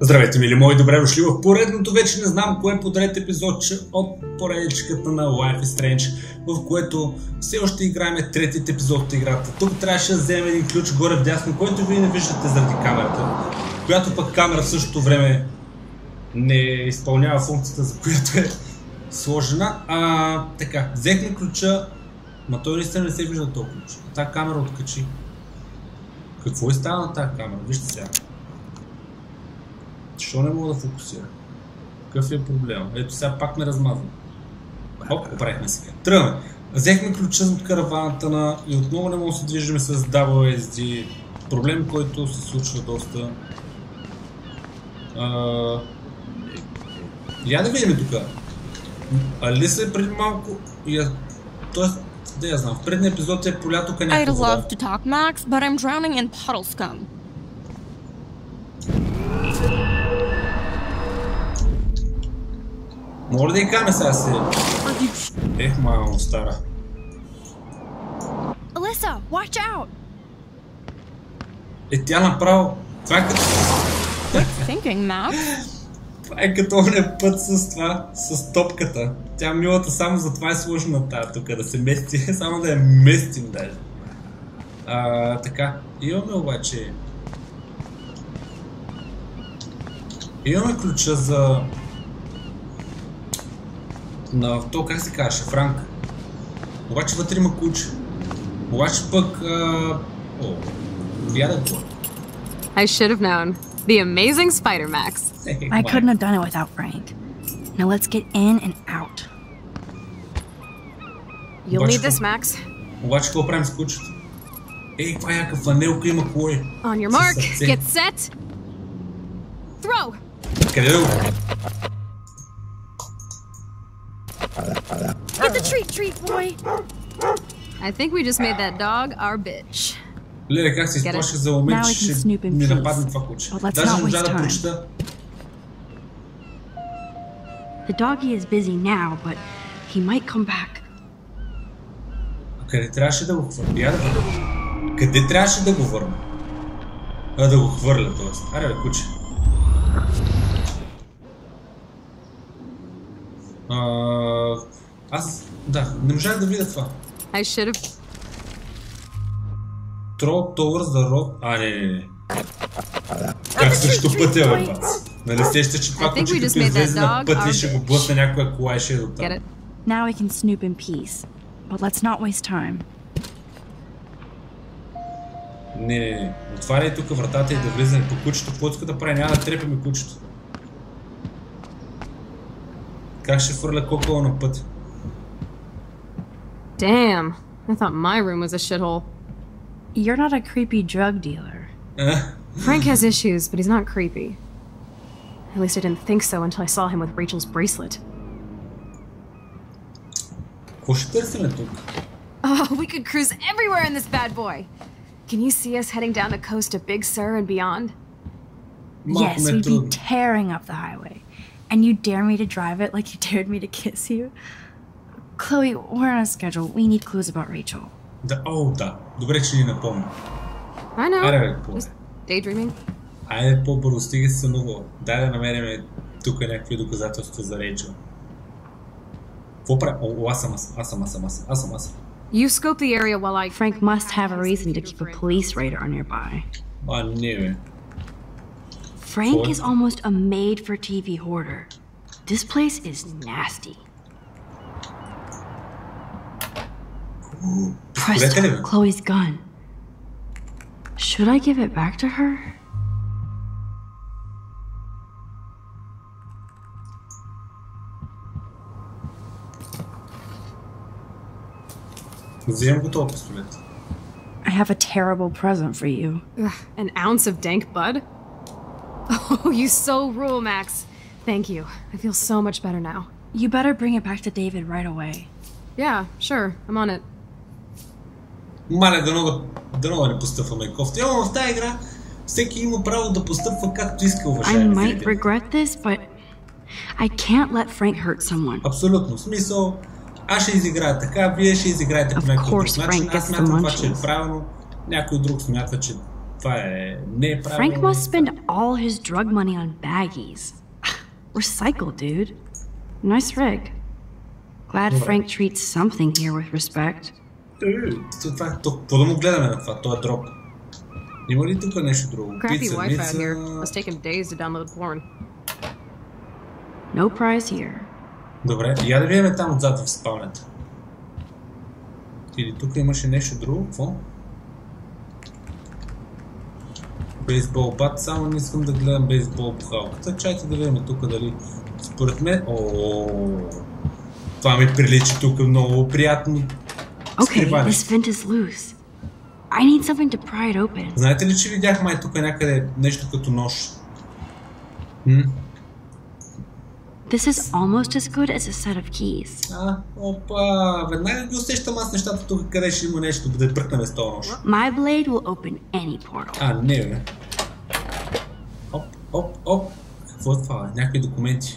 Здравейте, мили мои, добре дошли в поредното, вече не знам кое подред епизодче от поредичката на Life is Strange, в което все още играем третият епизод от играта. Тук трябваше да вземем един ключ горе вдясно, който вие не виждате заради камерата, която пък камера в същото време не изпълнява функцията, за която е сложена. Така, взехме ключа, но той наистина не се вижда този ключ. Тази камера откачи. Какво е става на тази камера? Вижте сега. Защо не мога да фокусира? Какъв е проблема? Ето сега пак ме размазва. Оп, оправихме сега. Тръгваме. Взехме ключа от караваната и отново не мога да се движим с WSD. Проблем, който се случва доста. Я да видим тук. Алиса е преди малко... Тоест, да я знам, в предния епизод е поля тук някаква вода. I'd love to talk, Max, but I'm drowning in puddle scum. Моля да и каме сега си. Ех, мамо, стара. Alyssa, watch out! Тя направо... Това е като... Thinking, Max. Това е като ония път с това, с топката. Тя милата само за това е сложена тази тук, да се мести, само да я местим даже. Така, имаме обаче... Имаме ключа за... На то, как се казваше, Франк. Обаче вътре има ключ. Обаче пък... Я да го. I should have known. The amazing Spider Max. I couldn't have done it without Frank. Now let's get in and out. You'll need this, Max. Обаче какво правим с ключето? Ей, каква яка фанелка има кое? On your mark, get set. Throw! Къде да го? Get the treat, boy! I think we just made that dog our bitch. Леле, как се изплаших за момент, че ще ми нападне това куче. Даже не можа да прочета. The doggy is busy now, but he might come back. Къде трябваше да го хвърля? Къде трябваше да го върна? Да го хвърля, т.е. Аре бе, куче. Аз... Да, не можах да видя това. I should have... Throw towards the road... не. Как срещу пътя, бе, пац? Нали сещаш, че това куче като излезе на пътя и ще го блъсне някоя кола и ще е до там. Now we can snoop in peace, but let's not waste time. Не. Отваряй тук вратата и да влизаме по кучето. Какво иска да прави? Няма да трепеме кучето. Как ще фърля кокола на път? Damn, I thought my room was a shithole. You're not a creepy drug dealer. Frank has issues, but he's not creepy. At least I didn't think so until I saw him with Rachel's bracelet. Какво ще търсим тук? Oh, we could cruise everywhere in this bad boy. Can you see us heading down the coast to Big Sur and beyond? Yes, we'd be tearing up the highway. And you dare me to drive it like you dared me to kiss you? Chloe, we're on a schedule. We need clues about Rachel. Да. Добре, че ни напомня. I know. Аре, just daydreaming. Айде по-бързо, стига си сънувал. Дай да намерим тук някакви доказателства за Рейчел. Какво прави? Аз съм. You scope the area while I... Frank must have a reason to keep a police radar nearby. Не, бе. Frank is almost a made-for-TV hoarder. This place is nasty. Presto, Chloe's gun. Should I give it back to her? Вземем го този пистолет. I have a terrible present for you. An ounce of dank bud? Oh, you so rule, Max. Thank you. I feel so much better now. You better bring it back to David right away. Yeah, sure. I'm on it. Маля, дано да не постъпваме кофти. В тази игра всеки има право да постъпва както иска, уважаеми зрители. I might regret this, but I can't let Frank hurt someone. Абсолютно. В смисъл, аз ще изиграя така, вие ще изиграете по някакъв друг начин. Аз смятам това, че е правилно. Някой друг смята, че Това не е правилно. Frank must spend all his drug money on baggies. Recycle, dude. Nice rig. Glad Frank treats something here with respect. Какво да му гледаме на това? Това е дроп. Има ли тук нещо друго? Crappy Wi-Fi here. Must take him days to download porn. No prize here. Добре, я да видим там отзад в спалнята. Или тук имаше нещо друго? Какво? Бейсбол бат, само не искам да гледам бейсбол бухалката. Чайте да видим тук дали... Според мен... Това ми прилича тук много приятно. Okay, this vent is loose. I need something to pry it open. Знаете ли, че видях май тук някъде нещо като нож? This is almost as good as a set of keys. Опа, веднага ги усещам аз нещата тук, къде ще има нещо, да бръкнем с този нож. My blade will open any portal. Не бе. Оп. Какво е това? Някакви документи.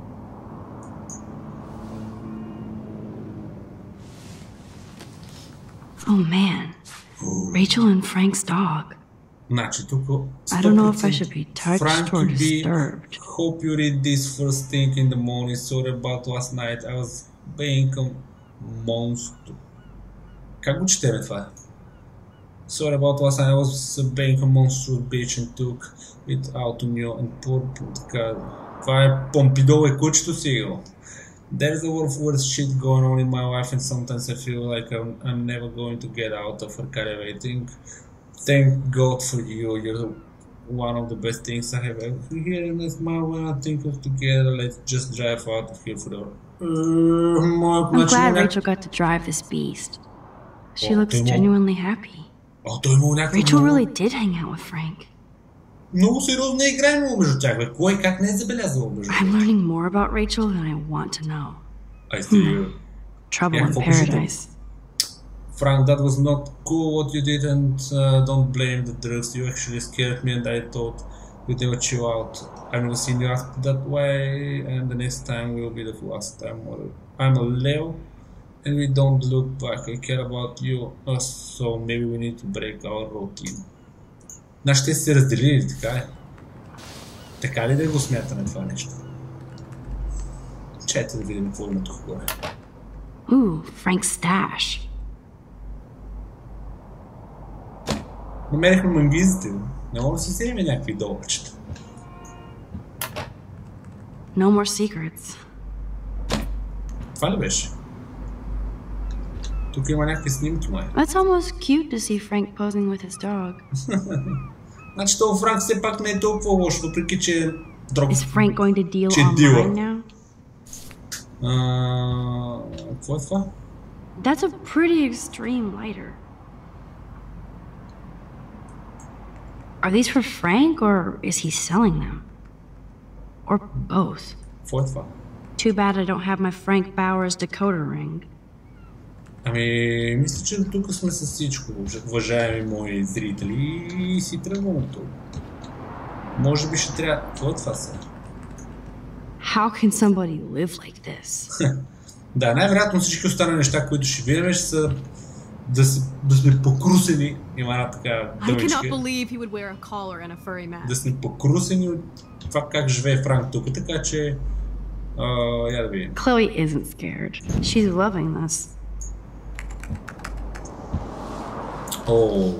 Oh man. Rachel and Frank's dog. Значи тук... I don't know if I should be touched or disturbed. Hope you read this first thing in the morning. Sorry about last night. I was being a monster. Как го четеме това? Sorry about last night. I was being a monster bitch and took it out on you and poor... Това е Помпидол е кучето сигурно. There's a lot of worse shit going on in my life and sometimes I feel like I'm never going to get out of her captivating. Thank God for you. You're one of the best things I have ever heard and I smile when I think of together. Let's just drive out of here forever. I'm glad Rachel got to drive this beast. She looks genuinely happy. Rachel really did hang out with Frank. Много сериозно играем между тях, бе. Кой как не е забелязал между тях? I'm learning more about Rachel than I want to know. I see you. Trouble in paradise. Frank, that was not cool what you did and don't blame the drugs. You actually scared me and I thought you'd never chill out. I've never seen you act that way and the next time will be the last time. I'm a Leo and we don't look back. I care about you, so maybe we need to break our routine. Нашите се разделили, така ли? Така ли да го смятаме това нещо? Чайте да видим какво има тук горе. Frank's stash. Намерихме мангизите. Не мога да си вземем някакви долъчета. No more secrets. Това ли беше? Тук има някакви снимки, май. That's almost cute to see Frank posing with his dog. Значи това Франк все пак не е толкова лошо, въпреки че е друг. Is Frank going to deal online now? Какво е това? That's a pretty extreme lighter. Are these for Frank or is he selling them? Or both? Какво е това? Too bad I don't have my Frank Bowers decoder ring. Ами, мисля, че тук сме с всичко, уважаеми мои зрители, и си тръгвам от тук. Може би ще трябва... Какво е това сега? How can somebody live like this? Да, най-вероятно всички останали неща, които ще видим, ще са да сме покрусени. Има една така дъмичка. Да сме покрусени от това как живее Франк тук, така че... я да видим. Chloe isn't scared. She's loving this. Oh.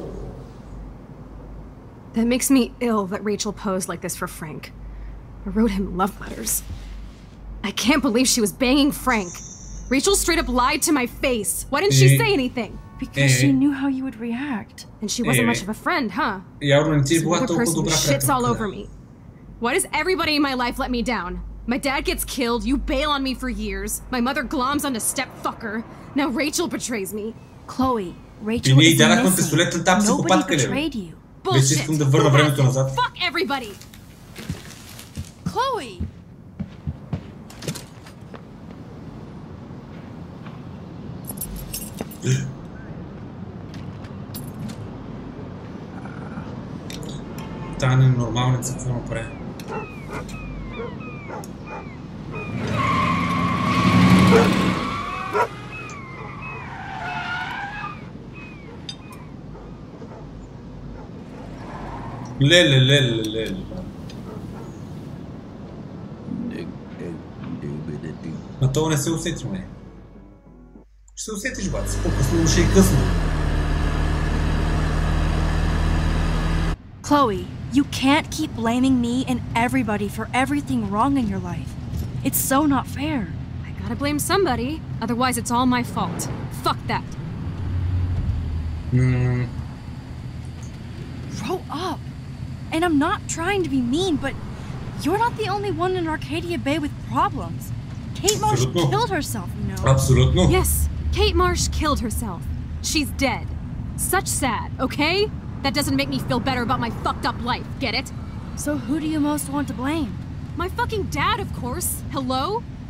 That makes me ill that Rachel posed like this for Frank. I wrote him love letters. I can't believe she was banging Frank. Rachel straight up lied to my face. Why didn't she say anything? Because she knew how you would react. And she wasn't much of a friend, huh? Some other person shits all over me. Why does everybody in my life let me down? My dad gets killed, you bail on me for years. My mother gloms onto stepfucker. Now Rachel betrays me. Chloe, Rachel is innocent. Nobody betrayed you. Bullshit. Fuck everybody. Chloe! Та ненормалница, какво направи? Леле. Ма това не се усети, май. Ще се усетиш, бац. По-късно ще и късно. Chloe, you can't keep blaming me and everybody for everything wrong in your life. It's so not fair. I gotta blame somebody, otherwise it's all my fault. Fuck that. Grow up. And I'm not trying to be mean, but you're not the only one in Arcadia Bay with problems. Kate Marsh killed herself, you know. Absolutely. Yes, Kate Marsh killed herself. She's dead. Such sad, okay? That doesn't make me feel better about my fucked up life, get it? So who do you most want to blame? My fucking dad, of course. Hello?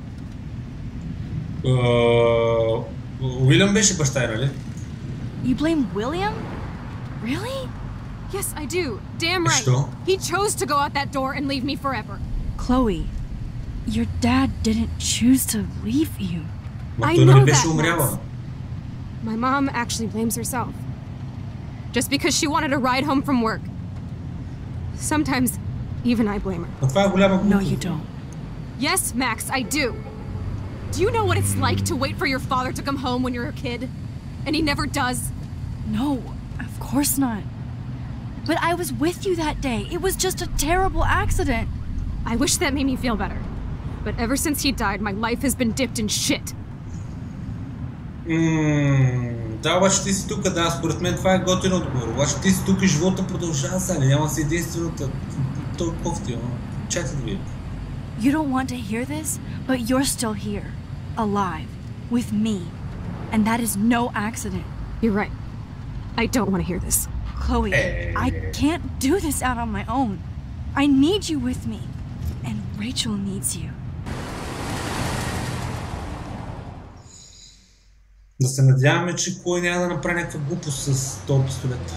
Уилям беше баща, нали? You blame William? Really? Yes, I do. Damn right. Что? He chose to go out that door and leave me forever. Chloe, your dad didn't choose to leave you. I know that, Max. My mom actually blames herself. Just because she wanted a ride home from work. Sometimes, even I blame her. No, you don't. Yes, Max, I do. Do you know what it's like to wait for your father to come home when you're a kid? And he never does? No, of course not. But I was with you that day. It was just a terrible accident. I wish that made me feel better. But ever since he died, my life has been dipped in shit. Да, обаче ти си тук, да, според мен това е готин отговор. Обаче ти си тук и живота продължава сега, няма си единствената. То кофти, чакай да видя. You don't want to hear this, but you're still here, alive, with me. And that is no accident. You're right. I don't want to hear this. Chloe, I can't do this out on my own. I need you with me. And Rachel needs you. Да се надяваме, че кой няма да направи някаква глупост с този пистолет.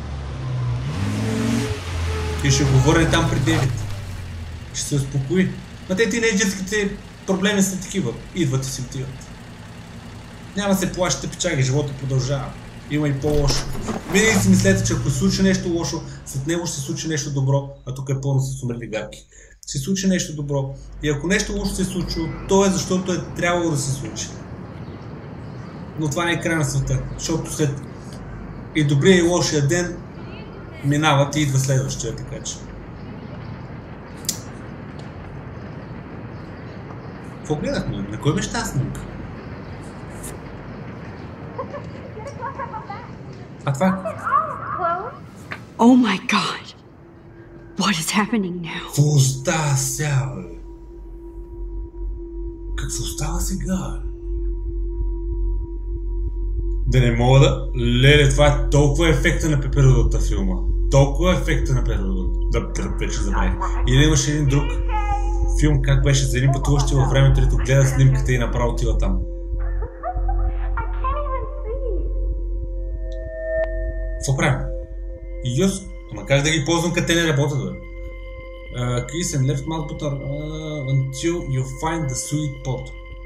И ще го върне там при Девид. Ще се успокои. Но те тинейджерските проблеми са такива. Идват и си отиват. Няма се плашите печаги, живота продължава. Има и по-лошо. Винаги си мислете, че ако се случи нещо лошо, след него ще се случи нещо добро, а тук е пълно с умрели габки. Ще се случи нещо добро. И ако нещо лошо се е случило, то е защото е трябвало да се случи. Но това не е край на света, защото след и добрия и лошия ден минават и идва следващия, така че. Какво гледахме? На кой беше тази снимка? А това? Oh my god! What is happening now? Какво става сега, бе? Какво става сега? Да не мога да... Леле, това е толкова ефекта на пеперудата филма. Толкова ефекта на пеперудата. Да, вече забравих. Или имаше един друг филм, как беше за един пътуващи във времето, дето гледа снимката и направо отива там. Какво правим? Йос, ама как да ги ползвам, като те не работят, бе? Chris and left mouse button until you find the sweet spot.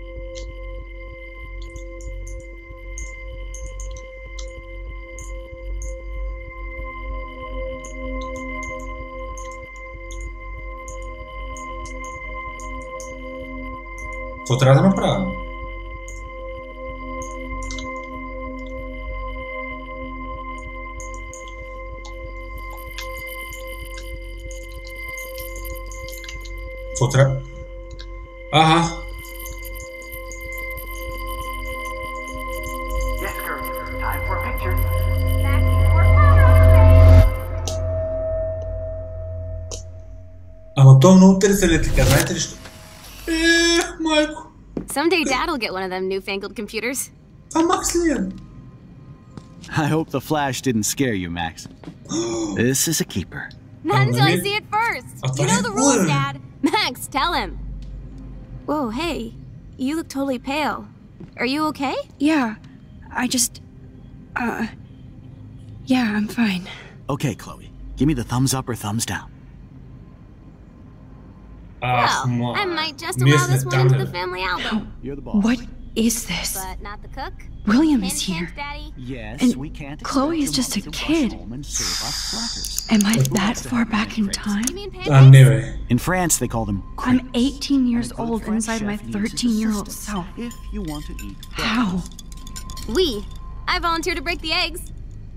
Какво трябва да направя? Какво трябва? Ага. Ама то много търся ли така, знаете ли що? Майко. Someday Dad'll get one of them newfangled computers. Това Макс ли е? I hope the flash didn't scare you, Max. This is a keeper. Not until I see it first. You know the rules, Dad. Max, tell him. Whoa, hey. You look totally pale. Are you okay? Yeah, I just... yeah, I'm fine. Okay, Chloe. Give me the thumbs up or thumbs down. Well, I might just allow this one into the family album. You're the boss. What is this? But not the cook. William is here. Daddy. Yes, And we can't Chloe is expect just your a mother to kid. rush home and serve us slackers. Am I that far back in time? You mean I pancakes? knew it. In France, they call them I'm crepes. 18 years And a good old French inside my chef needs his 13-year-old assistance self. If you want to eat How? I volunteer to break the eggs.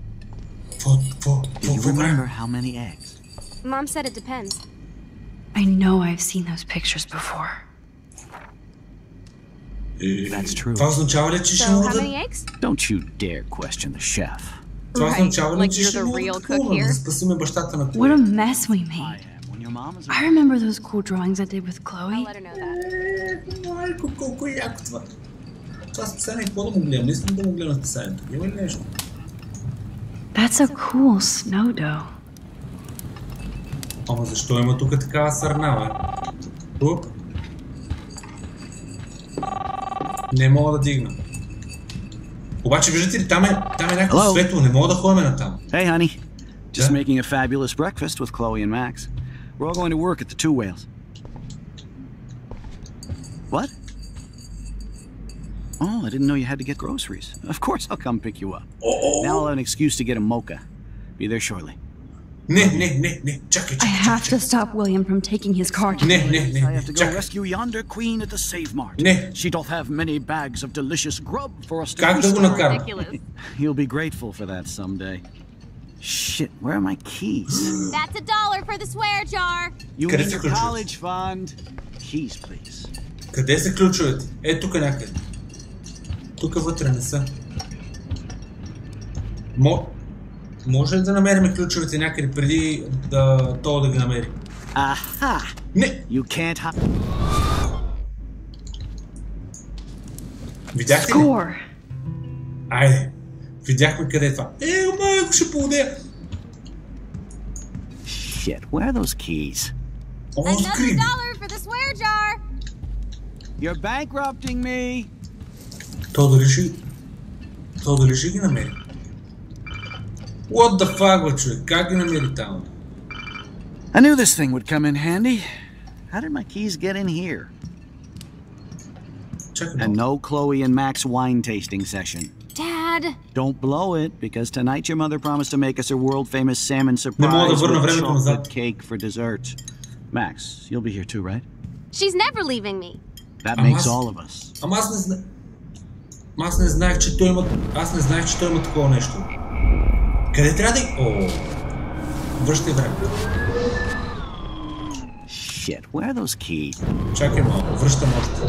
Do you remember how many eggs? Mom said it depends. I know I've seen those pictures before. That's true. Това означава ли, че ще So, му how дадат? many eggs? Don't you dare question the chef. Това означава ли, like че you're ще the му real дадат cook клона, here? да спасиме бащата на What a Клои? mess we I made. am when your mom is I remember those cool drawings I did with I'll Chloe. let her know that. Майко, колко е яко това. Това списание, какво да му гледам? Не искам да му гледам списанието. Има ли нещо? That's a cool snow dough. Ама защо има тук такава сърна, бе? Оп. Не мога да дигна. Обаче, виждате ли, там е някакво Hello? светло, не мога да ходим на там. Hey, honey. Just Yeah? making a fabulous breakfast with Chloe and Max. We're all going to work at the Two Whales. What? Oh, I didn't know you had to get groceries. Of course I'll come pick you up. Now I'll have an excuse to get a mocha. Be there shortly. Не, чакай, I have to stop William from taking his car to Не, I have to go чакай. rescue yonder queen at the Save Mart. Не. She doth have many bags of delicious grub for us to Как да feast го on. накарам? Ridiculous. You'll be grateful for that someday. Shit, where are my keys? That's $1 for the swear jar. You Къде and са your ключовете? college fund. Keys, please. Къде са ключовете? Е, тук някъде. Тук вътре не са. Може ли да намерим ключовете някъде преди да ги намери? Aha! Не! You can't hide. Видяхте ли? Score. Айде. Видяхме къде е това. Майко, ще поудея. Shit, where are those keys? О, Another скрип. $1 for the swear jar. You're bankrupting me! То дали ще ги намери? What the fuck, бе, човек? Как ги намери там? I knew this thing would come in handy. How did my keys get in here? Чакай And малко. no Chloe and Max wine tasting session. Dad. Don't blow it, because tonight your mother promised to make us a world-famous salmon мога да surprise върна with времето назад. chocolate cake for dessert. Max, you'll be here too, right? She's never leaving me. That Ама makes аз- all of us. Ама аз не знаех, че той има... Аз не знаех, че той има такова нещо. Къде трябва да... О, връщай времето. Shit, where are those keys? Чакай малко, връщам още.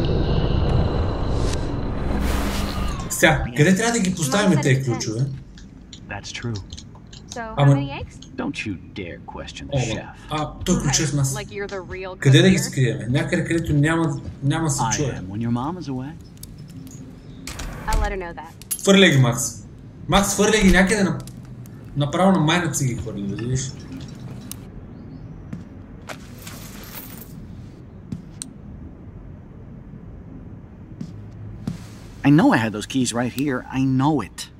Сега, къде трябва да ги поставим тези ключове? That's true. So, how Ама- many eggs? Don't you dare question the О, chef. той ключ е в нас. Like you're the real Къде cook да ги here? скриеме? Някъде, където няма се I чуе. am when your mom is away. I'll let her know that. Хвърля ги, Макс. Макс, хвърля ги някъде направо на майната си ги хвърли, да видиш. I know I had those keys right here. I know it.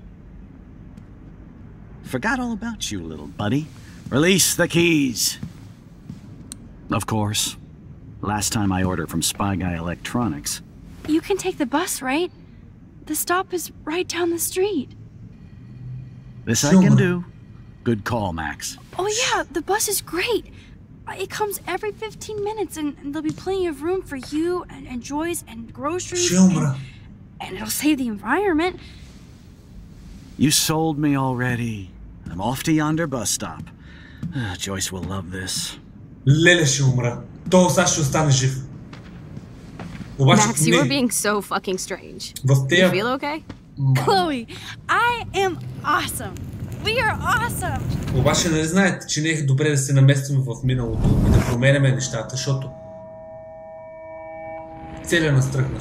Forgot all about you, little buddy. Release the keys. Of course. Last time I ordered from Spy Guy Electronics. You can take the bus, right? The stop is right down the street. This I Sure. can do. Good call, Max. Oh yeah, the bus is great. It comes every 15 minutes and there'll be plenty of room for you and Joyce and groceries. Шумра. And it'll save the environment. You sold me already. I'm off to yonder bus stop. Joyce will love this. Леле, ще умра. То сега ще остане жив. Обаче, Max, you are не, being so fucking strange. в You тея... feel okay? Chloe, I am awesome. We are awesome. Обаче нали знаете, че не е добре да се наместим в миналото и да променяме нещата, защото целия настръхнах.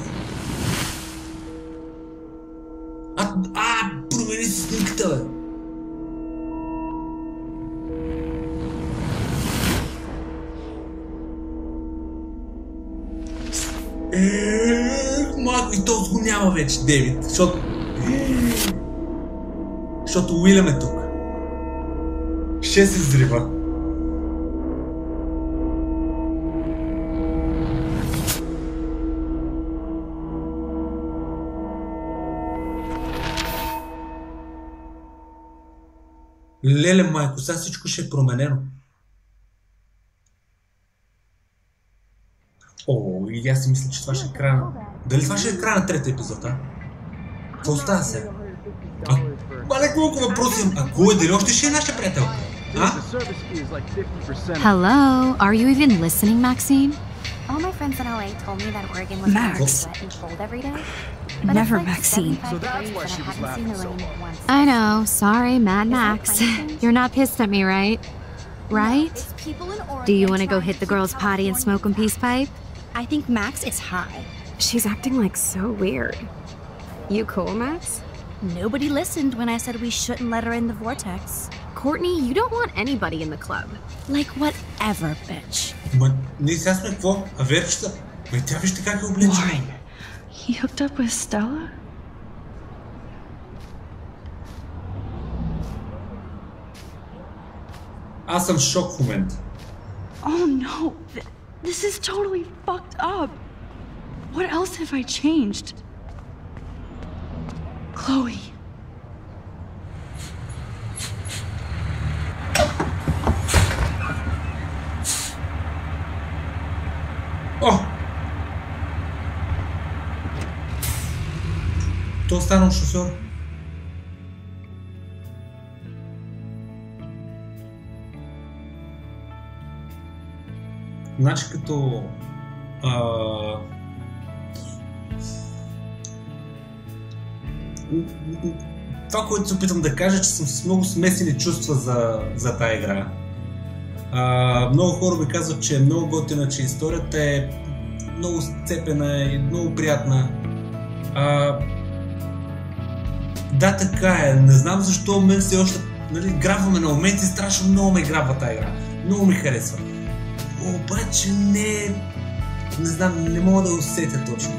Промени си снимката, бе! Малко и то го няма вече, Дейвид, защото Уилям е тук. Ще се взрива. Леле, майко, сега всичко ще е променено. О, и аз си мисля, че това ще е края. Дали това ще е края на третия епизод, а? Какво остава сега? Мале, колко въпроси имам. А кой е? Дали още ще е наша приятелка? А? Hello, are you even listening, Maxine? All my friends in LA told me that Oregon was wet and cold every day. Never Maxine. So that's why she was laughing so hard. I know, sorry, Mad Max. You're not pissed at me, right? Right? Do you want to go hit the girls' potty and smoke a peace pipe? I think Max is high. She's acting like so weird. You cool, Max? Nobody listened when I said we shouldn't let her in the vortex. Courtney, you don't want anybody in the club. Like whatever, bitch. Ма, ние сега сме какво? А Верчета? Ме тя вижте как е облечена. He hooked up with Stella? Аз съм в шок в момента. Oh no, this is totally fucked up. What else have I changed? Chloe. О! Той останал шофьор. Значи като... Това, което се опитам да кажа, че съм с много смесени чувства за тая игра. Много хора ми казват, че е много готина, че историята е много сцепена и много приятна. Да, така е. Не знам защо мен все още грабваме на моменти, страшно много ме грабва тая игра. Много ми харесва. Обаче не знам, не мога да усетя точно.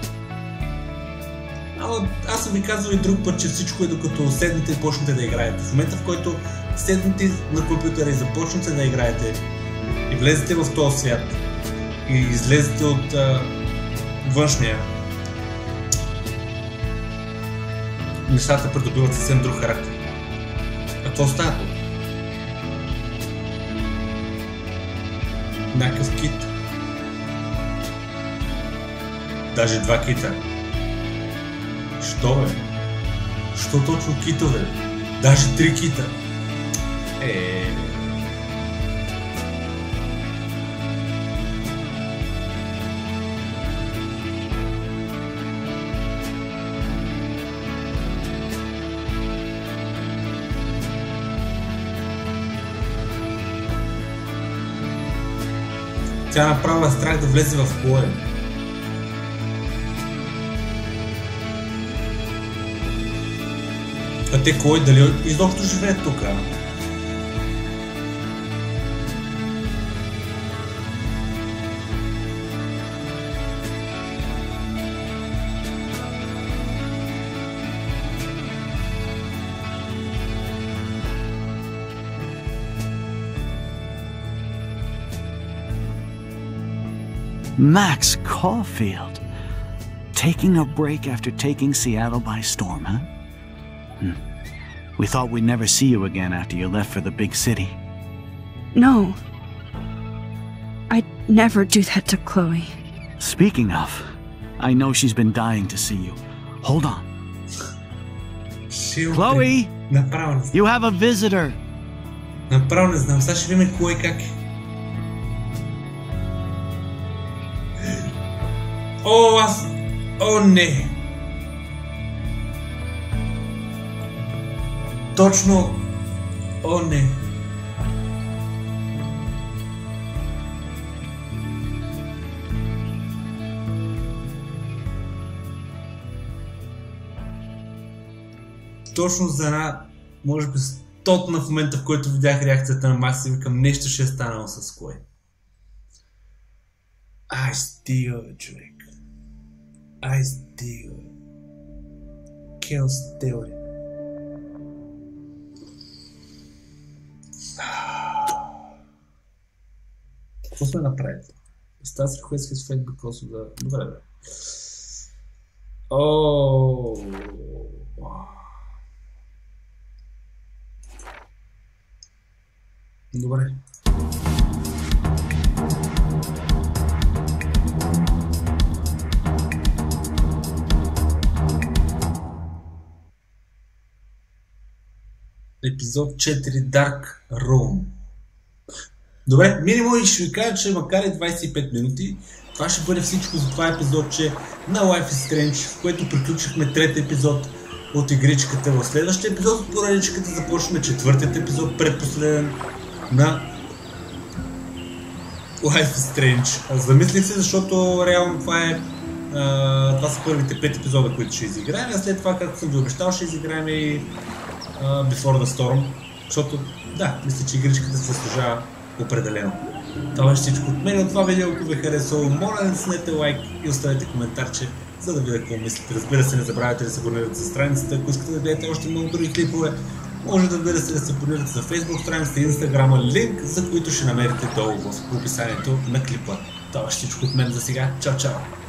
Аз съм ви казвал и друг път, че всичко е докато седнете и почнете да играете. В момента, в който седнете на компютъра и започнете да играете и влезете в този свят и излезете от външния, нещата придобиват съвсем друг характер. А какво става тук? Някакъв кит. Даже два кита. Що бе? Що точно китове? Даже три кита. Тя направила страх да влезе в Хлоя. А те кой? Дали изобщо живеят тук? Max Caulfield. Taking a break after taking Seattle by storm, huh? We thought we'd never see you again after you left for the big city. No. I'd never do that to Chloe. Speaking of, I know she's been dying to see you. Hold on. Chloe! You have a visitor. Направо не знам, сега ще видим кой как е. О, не! Точно! О, не! Точно за една, може би стотна в момента, в който видях реакцията на Макс и викам, нещо ще е станало с кой. Ай, стига, бе, човек. Ай, стига. Chaos Theory. Какво сме направили? Stars request his fate because of the... Добре, бе. Добре. Епизод 4 Dark Room. Добре, минимум и ще ви кажа, че макар и 25 минути, това ще бъде всичко за това епизодче на Life is Strange, в което приключихме трети епизод от игричката. В следващия епизод от поредичката започваме четвъртият епизод, предпоследен на Life is Strange. Замислих се, защото реално това са първите 5 епизода, които ще изиграем, а след това, както съм ви обещал, ще изиграем и Before the Storm, защото да, мисля, че игричката се заслужава определено. Това е всичко от мен. От това видео, ако ви харесало, моля да снете лайк и оставете коментарче, за да видя какво мислите. Разбира се, не забравяйте да се абонирате за страницата, ако искате да гледате още много други клипове. Може да се абонирате за Facebook страницата и Instagram, линк за които ще намерите долу в описанието на клипа. Това е всичко от мен за сега. Чао, чао!